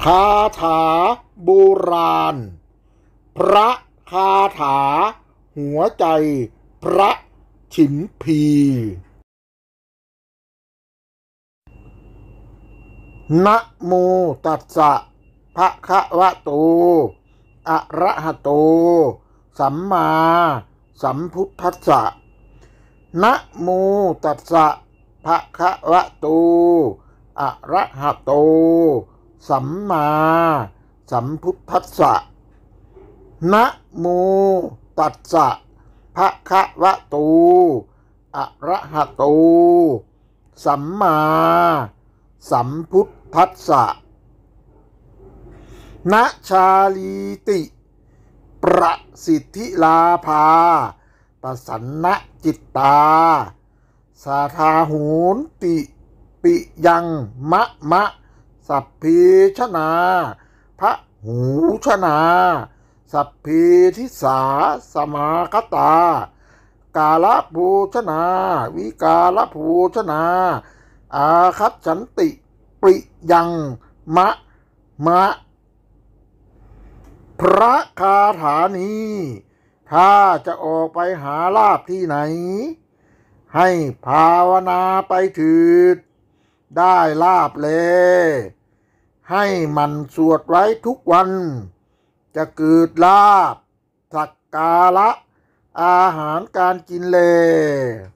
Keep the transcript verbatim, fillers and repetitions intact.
คาถาโบราณพระคาถาหัวใจพระฉิมพีนะโมตัสสะภะคะวะโตอะระหะโตสัมมาสัมพุทธัสสะนะโมตัสสะภะคะวะโตอะระหะโตสัมมาสัมพุทธัสสะนะโมตัสสะภะคะวะโตอะระหะโตสัมมาสัมพุทธัสสะนะชาลีติประสิทธิลาภาปสันนะจิตตาสาธาโหนติปิยังมะมะสัพเพชนาพระหูชนาสัพเพทิสาสมาคตากาลโภชนาวิกาลโภชนาอาคัจฉันติปริยังมะมะพระคาถานี้ถ้าจะออกไปหาลาภที่ไหนให้ภาวนาไปถิดได้ลาภแล้วให้มันสวดไว้ทุกวันจะเกิดลาภสักการะอาหารการกินแล